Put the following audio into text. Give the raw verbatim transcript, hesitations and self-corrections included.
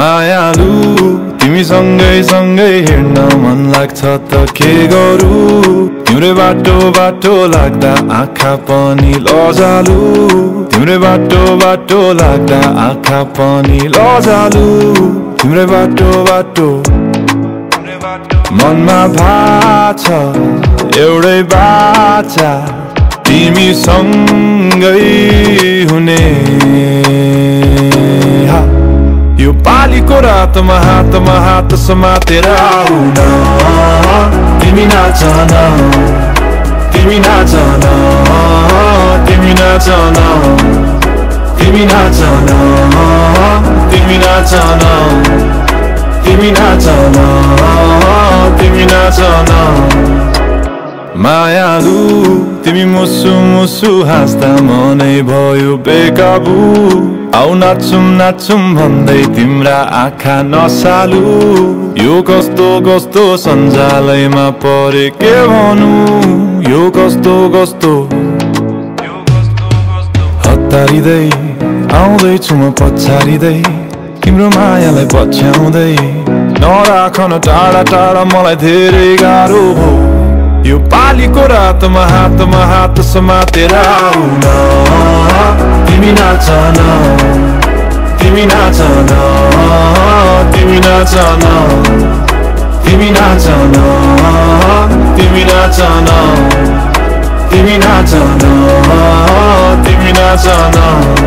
मायालु तिमी सँगै सँगै हिँड्न मन लाग्छ त के गरौँ तिम्रै बाटो बाटो लाग्दा आँखा पनि लजालु तिम्रै बाटो बाटो लाग्दा आँखा पनि लजालु तिम्रै बाटो बाटो मनमा भाछ एउटै बाचा तिमी सँगै हुने यो पालीको रातमा हातमा हात समातेर आऊ न तिमी नाच न तिमी नाच न तिमी नाच न तिमी नाच न तिमी नाच न तिमी नाच न तिमी नाच न मायालु तिमी मुसु मुसु हाँस्दा मनै भयो बेकाबु आउ नाचुम नाचुम भन्दै तिम्रा आँखा नसालु यो कस्तो कस्तो सञ्जालैमा परे के भनु यो कस्तो कस्तो हतारिँदै आउँदैछु म पछारिँदै तिम्रो मायालाई पछ्याउँदै नराख न टाढा टाढा मलाई धेरै गाह्रो भो यो पालीको रातमा हातमा हात समातेर आऊ न तिमी नाच न तिमी नाच न तिमी नाच न तिमी नाच न तिमी नाच न तिमी नाच न तिमी नाच न